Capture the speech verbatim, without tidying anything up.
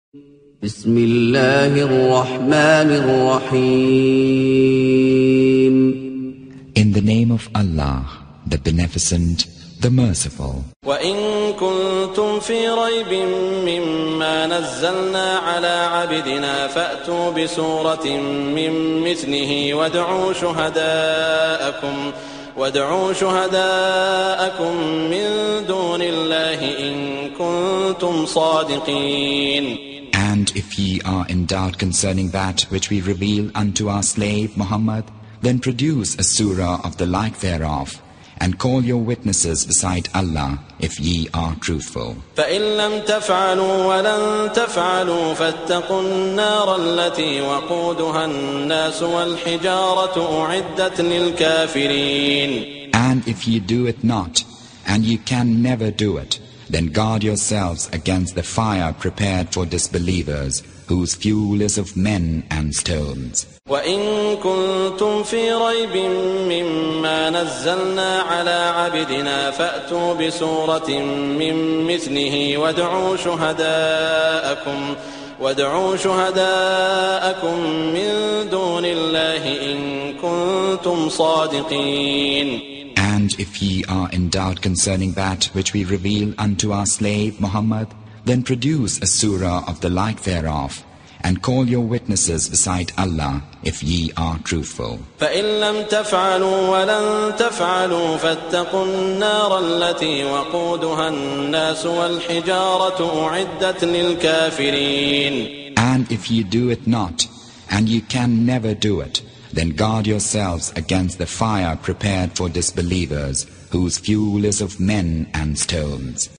بسم الله الرحمن الرحيم. In the name of Allah, the Beneficent, the Merciful. وَإِن كُنتُمْ فِي رَيْبٍ مِّمَّا نَزَّلْنَا عَلَىٰ عَبْدِنَا فَأْتُوا بِسُورَةٍ مِّن مِّثْلِهِ وَادْعُوا شُهَدَاءَكُمْ وَادْعُوا شُهَدَاءَكُم مِّن دُونِ اللَّهِ إِن كُنتُمْ صَادِقِينَ. And if ye are in doubt concerning that which we reveal unto our slave Muhammad, then produce a surah of the like thereof, and call your witnesses beside Allah, if ye are truthful. فَإِن لَّمْ تَفْعَلُوا وَلَن تَفْعَلُوا فَاتَّقُوا النَّارَ الَّتِي وَقُودُهَا النَّاسُ وَالْحِجَارَةُ أُعِدَّتْ لِلْكَافِرِينَ. And if ye do it not, and ye can never do it, then guard yourselves against the fire prepared for disbelievers, whose fuel is of men and stones. وَإِن كُنتُمْ فِي رَيْبٍ مِّمَّا نَزَّلْنَا عَلَىٰ عَبْدِنَا فَأْتُوا بِسُورَةٍ مِّن مِّثْلِهِ وَادْعُوا شُهَدَاءَكُمْ وَادْعُوا شُهَدَاءَكُم مِّن دُونِ اللَّهِ إِن كُنتُمْ صَادِقِينَ. And if ye are in doubt concerning that which we reveal unto our slave Muhammad, then produce a surah of the like thereof, and call your witnesses beside Allah, if ye are truthful. فَإِن لَّمْ تَفْعَلُوا وَلَن تَفْعَلُوا فَاتَّقُوا النَّارَ الَّتِي وَقُودُهَا النَّاسُ وَالْحِجَارَةُ أُعِدَّتْ لِلْكَافِرِينَ. And if ye do it not, and ye can never do it, then guard yourselves against the fire prepared for disbelievers, whose fuel is of men and stones.